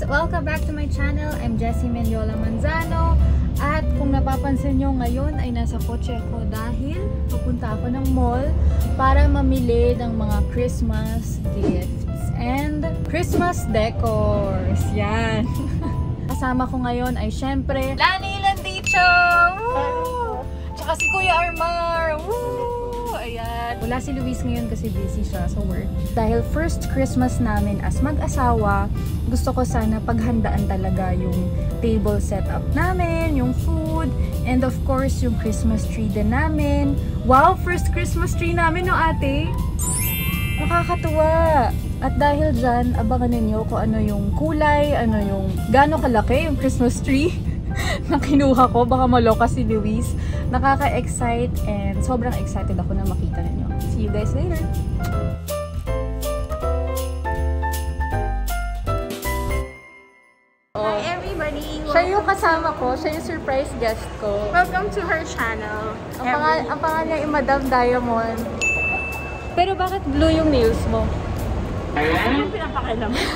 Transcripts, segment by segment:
Welcome back to my channel. I'm Jessie Mendiola Manzano. At kung napapansin nyo ngayon ay nasa kotse ako dahil pupunta ako ng mall para mamili ng mga Christmas gifts and Christmas decors. Yan. Kasama ko ngayon ay syempre Lani Landicho! Tsaka si Kuya Armar! Woo! Ayan. Wala si Luis ngayon kasi busy siya sa work. Dahil first Christmas namin as mag-asawa, gusto ko sana paghandaan talaga yung table setup namin, yung food, and of course yung Christmas tree din namin. Wow! First Christmas tree namin, no ate? Nakakatuwa! At dahil dyan, abangan ninyo kung ano yung kulay, ano yung gaano kalaki yung Christmas tree na kinuha ko. Baka maloka si Luis. Nakaka-excite and sobrang excited ako na makita ninyo. See you guys later! Hi everybody! Siya yung kasama ko. Siya yung surprise guest ko. Welcome to her channel. Ang pangalan niya ay Madam Diamond. Pero bakit blue yung nails mo? Ano yung pinapakailan mo?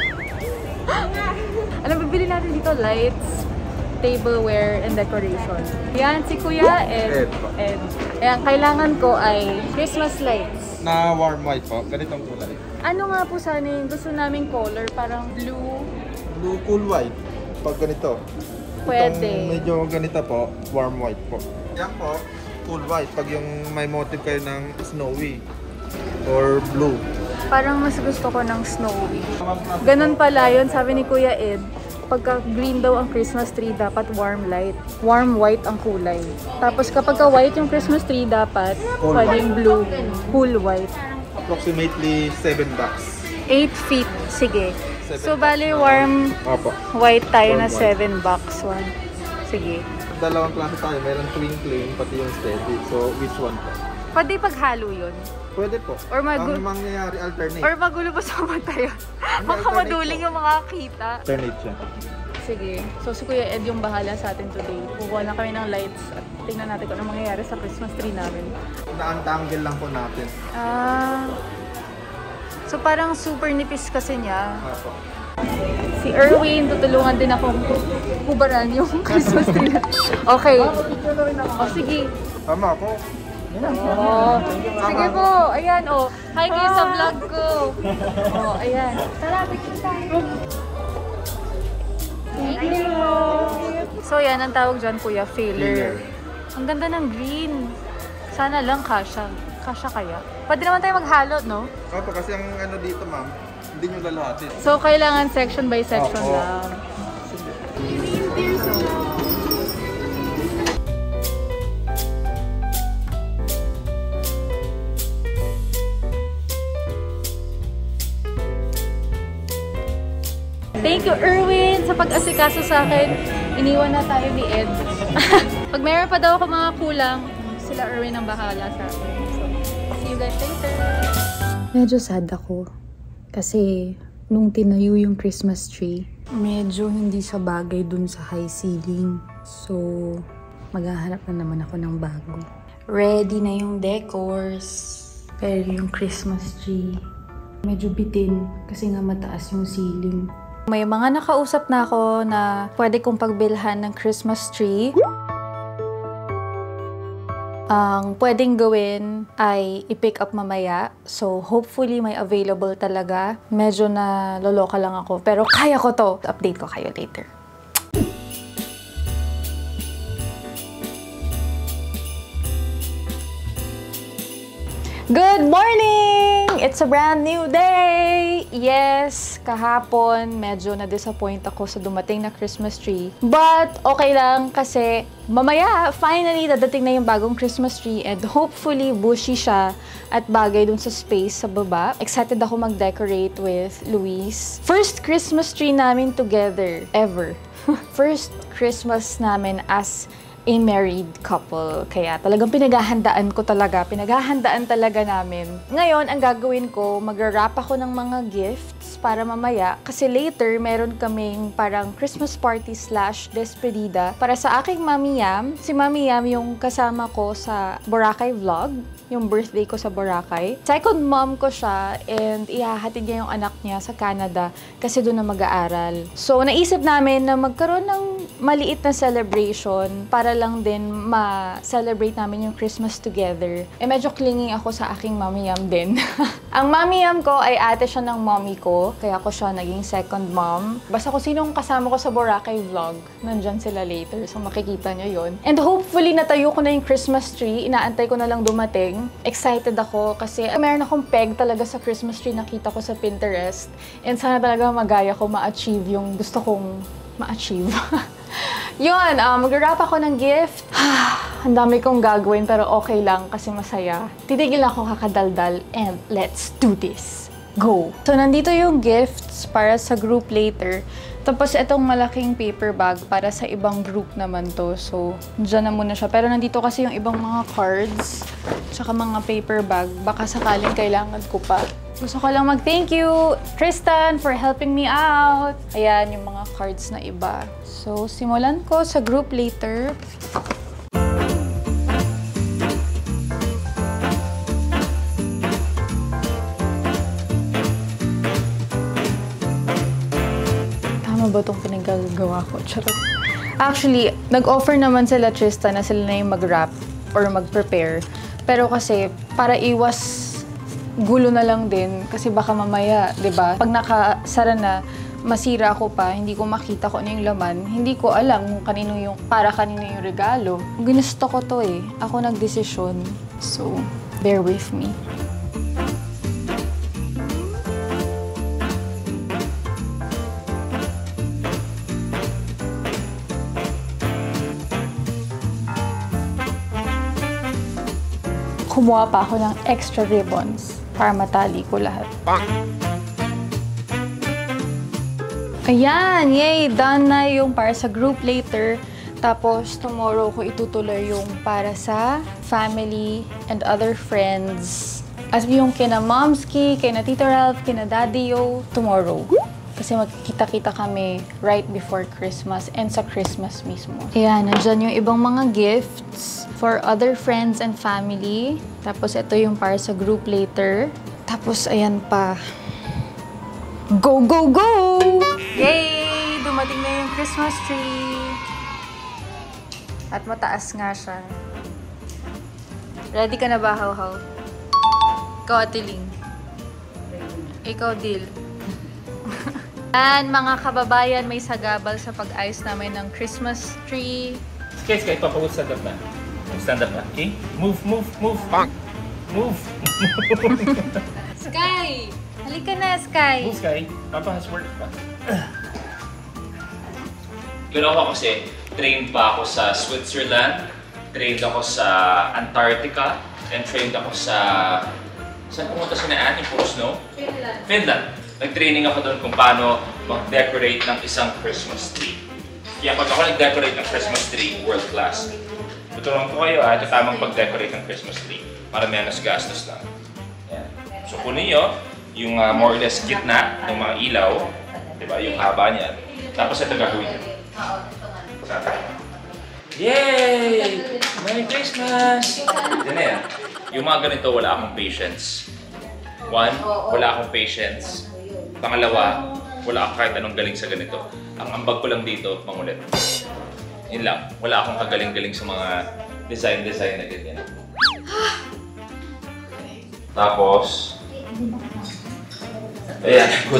Alam, bibili natin dito lights, tableware, and decoration. Yan, si Kuya Ed. Ayan, kailangan ko ay Christmas lights. Na warm white po, ganitong kulay. Ano nga po sana yung gusto naming color? Parang blue. Blue cool white. Pag ganito. Pwede. Itong medyo ganito po, warm white po. Yan po, cool white. Pag yung may motive kayo ng snowy or blue. Parang mas gusto ko ng snowy. Ganun pala yun, sabi ni Kuya Ed. Pagka green daw ang Christmas tree, dapat warm light. Warm white ang kulay. Tapos kapag white yung Christmas tree, dapat Cool pwedeng blue. Cool white. Approximately 7 bucks. 8 feet. Sige. So, bali warm Opo. white tayo Warm na white. 7 bucks. One. Sige. Dalawang klase tayo. Meron twinkling, pati yung steady. So, which one po? Pwede paghalo yun. Pwede po. Or Ang mangyayari, alternate. Or magulo pa sa mata yun. Baka alternate maduling po. yung mga kita. Alternate siya. Sige. So, si Kuya Ed yung bahala sa atin today. Kukuha na kami ng lights at tingnan natin kung ano mangyayari sa Christmas tree namin. Na-untangle lang po natin. So, parang super nipis kasi niya. Opo. Si Erwin, tutulungan din akong hubaran yung Christmas tree na. Okay. O, sige. Tama po. Oh, sige po. Ayan, oh. Hi kayo sa vlog ko. Oh, ayan. Tara, picture tayo. Thank you. So, yan ang tawag dyan, Kuya. Failer. Ang ganda ng green. Sana lang kasha. Kasha kaya? Pwede naman tayo maghalo, no? Opo, kasi ang ano dito, ma'am, hindi nyo lalahatin. So, kailangan section by section Oo. lang. Thank you, Erwin, sa pag-asikaso sa akin. Iniwan na tayo ni Ed. Pag meron pa daw ako mga kulang, sila Erwin ang bahala sa akin. So, see you guys later. Medyo sad ako. Kasi nung tinayo yung Christmas tree, medyo hindi siya bagay dun sa high ceiling. So, maghahanap na naman ako ng bago. Ready na yung decors. Pero yung Christmas tree, medyo bitin kasi nga mataas yung ceiling. May mga nakausap na ako na pwede kong pagbilhan ng Christmas tree. Ang pwedeng gawin ay i-pick up mamaya. So, hopefully may available talaga. Medyo na loloka lang ako. Pero kaya ko to. Update ko kayo later. Good morning! It's a brand new day! Yes, kahapon medyo na-disappoint ako sa dumating na Christmas tree. But okay lang kasi mamaya, finally, dadating na yung bagong Christmas tree and hopefully bushy siya at bagay dun sa space sa baba. Excited ako mag-decorate with Luis. First Christmas tree namin together, ever. First Christmas namin as a married couple. Kaya talagang pinaghahandaan talaga namin. Ngayon, ang gagawin ko, mag-wrap ako ng mga gifts para mamaya. Kasi later, meron kaming parang Christmas party / despedida para sa aking Mami Yam. Si Mami Yam yung kasama ko sa Boracay Vlog. yung birthday ko sa Boracay. Second mom ko siya and ihahatid niya yung anak niya sa Canada kasi doon na mag-aaral. So, naisip namin na magkaroon ng maliit na celebration para lang din ma-celebrate namin yung Christmas together. Eh, medyo clingy ako sa aking mamiyam din. Ang mamiyam ko ay ate siya ng mommy ko, kaya ako siya naging second mom. Basta kung sinong kasama ko sa Boracay vlog, nandyan sila later. So, makikita nyo yun. And hopefully, natayo ko na yung Christmas tree. Inaantay ko na lang dumating. Excited ako kasi meron akong peg talaga sa Christmas tree nakita ko sa Pinterest. And sana talaga magaya ko ma-achieve yung gusto kong ma-achieve. Yun, mag-wrap ako ng gift. Ang dami kong gagawin pero okay lang kasi masaya. Titigil ako kakadaldal and let's do this. Go! So, nandito yung gifts para sa group later. Tapos, itong malaking paper bag para sa ibang group naman to. So, dyan na muna siya. Pero nandito kasi yung ibang mga cards, tsaka mga paper bag. Baka sakaling kailangan ko pa. Gusto ko lang mag-thank you, Tristan, for helping me out. Ayan, yung mga cards na iba. So, simulan ko sa group later. Ba itong pinagagawa ko? Charot. Actually, nag-offer naman sila Tristan na sila na yung mag-wrap or mag-prepare. Pero kasi, para iwas gulo na lang din, kasi baka mamaya, 'di ba? Pag nakasara na, masira ko pa, hindi ko makita kung ano yung laman, hindi ko alam kung kanino yung, para kanino yung regalo. Ginusto ko to eh. Ako nagdesisyon. So, bear with me. Kumuha pa ako ng extra ribbons para matali ko lahat. Ayan! Yay! Done na yung para sa group later. Tapos, tomorrow ko itutuloy yung para sa family and other friends. As yung kina Momski, kina Tito Ralph, kina Daddy Yo, tomorrow. Kasi magkita-kita kami right before Christmas and sa Christmas mismo. Ayan, nandyan yung ibang mga gifts for other friends and family. Tapos ito yung para sa group later. Tapos ayan pa. Go, go, go! Yay! Dumating na yung Christmas tree. At mataas nga siya. Ready ka na ba, How-How? Ikaw, Atiling. Ikaw, Dil. And mga kababayan, may sagabal sa pag-ayos namin ng Christmas tree. Sky, papagod stand up na. Stand up na, okay? Move, move, move. Move. Sky! Halika na, Sky! Move, Sky. Papa has work pa. Pero ako kasi, trained pa ako sa Switzerland, trained ako sa Antarctica, and trained ako sa... Saan pumunta si Naan? Yung puro snow? Finland. Nag-training ako doon kung paano mag-decorate ng isang Christmas tree. Kaya pag ako nag-decorate ng Christmas tree, world class. Tuturuan ko kayo ito tamang pag-decorate ng Christmas tree para menos gastos lang. Yan. So kunin nyo yung more or less gitna ng mga ilaw, diba? Yung haba niyan. Tapos ito gagawin nyo. Yay! Merry Christmas! Yan na yan. Yung mga ganito, wala akong patience. One, wala akong patience. Pangalawa, wala akong kahit anong galing sa ganito. Ang ambag ko lang dito, mangulit. Yun lang. Wala akong kagaling-galing sa mga design na ganyan. Tapos, ayan, good.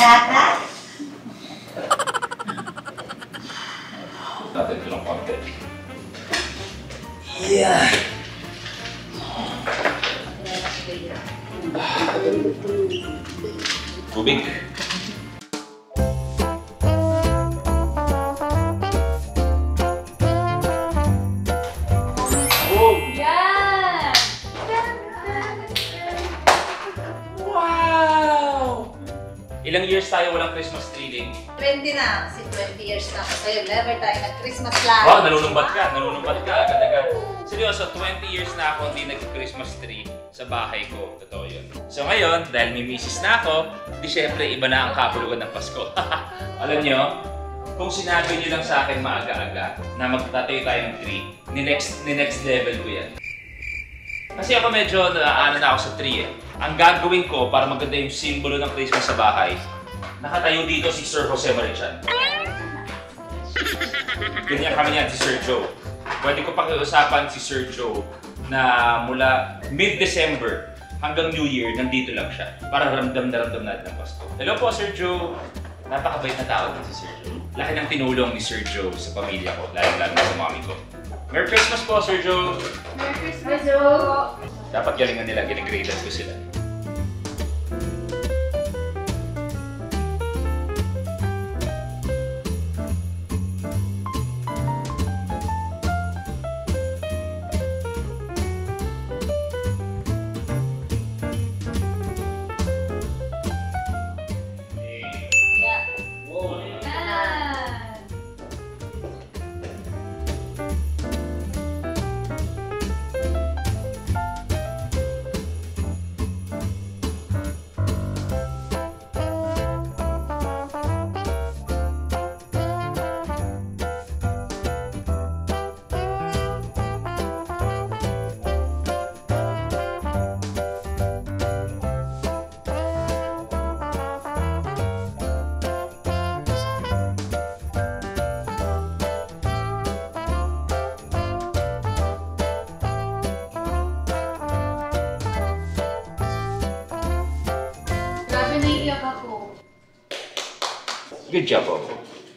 Natin ito ng konti. Yeah! Tubig. Oh! Yan! Wow! Ilang years tayo walang Christmas tree, Ling? 20 na. Kasi 20 years na ako sa'yo. Never tayo nag-Christmas live. Wow, nanunumbat ka. Nanunumbat ka. Agad-agad. Seryoso, 20 years na ako hindi nag-Christmas tree sa bahay ko. Totoo yun. So ngayon, dahil may misis na ako, di syempre iba na ang kapulugan ng Pasko. Alam nyo, kung sinabi nyo lang sa akin maaga-aga na magtatayo tayo ng tree, ni next level ko yan. Kasi ako medyo ano na ako sa tree eh. Ang gagawin ko para maganda yung simbolo ng Christmas sa bahay, nakatayo dito si Sir Jose Marichan. Ganyan kami niyan si Sir Joe. Pwede ko pakiusapan si Sir Joe na mula mid-December hanggang New Year, nandito lang siya. Para ramdam na ramdam natin ang Pasko. Hello po, Sir Joe. Napakabait na tao din si Sir Joe. Laki ng tinulong ni Sir Joe sa pamilya ko, lalo-lalo sa mami ko. Merry Christmas po, Sir Joe! Merry Christmas, Joe! Dapat galingan nila, ginigradean ko sila. Naiiyak ako. Good job, Bobo.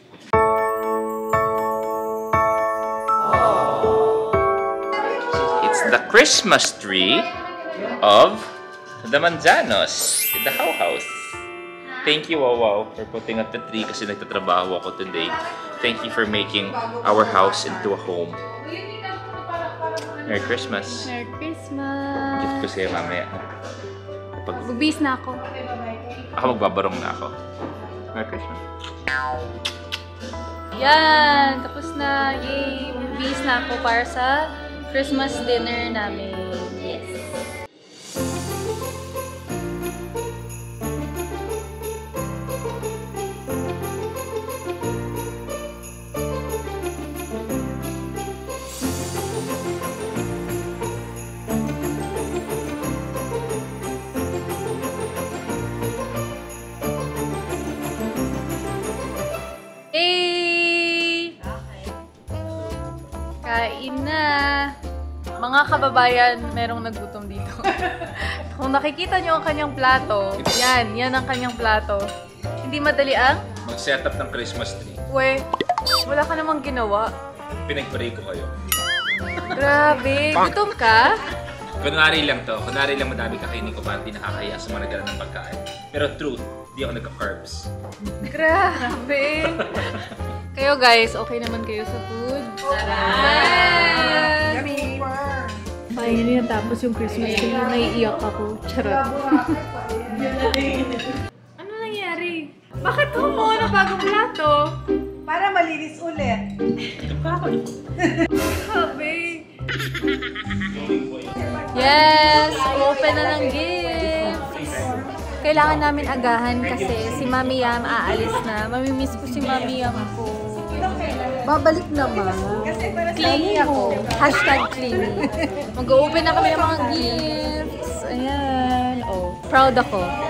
It's the Christmas tree of the Manzanos in the How House. Thank you, Wow, for putting up the tree kasi nagtatrabaho ako today. Thank you for making our house into a home. Merry Christmas. Merry Christmas! Gift ko sa'yo mamaya. Bubis na ako. Ako magbabarong na ako. Merry Christmas. Yan! Tapos na. Yay! Bubis na ako para sa Christmas dinner namin. Yes! Kain na! Mga kababayan, merong nagutom dito. Kung nakikita nyo ang kanyang plato, yan ang kanyang plato. Hindi madali ang? Mag-set up ng Christmas tree. We, wala ka namang ginawa. Pinag-pray ko kayo. Grabe, gutom ka? Kunwari lang to. Kunwari lang madami kakainin ko para di nakakaya sa mga nagkaroon ng pagkain. Pero truth, di ako nagka-carbs. Grabe! Kayo guys, okay naman kayo sa food? Yes! Finally, natapos yung Christmas tree. Naiiyak ako. Charot. Ano nangyari? Bakit kumuha ng bagong plato? Para malinis ulit. Grabe! Yes! Open na ng gifts! Kailangan namin agahan kasi si Mami Yam aalis na. Mamimiss ko si Mami Yam ko. Babalik naman. Clingy ako. #clingy. Mag-open na kami ng mga gifts. Ayan. Oh, proud ako.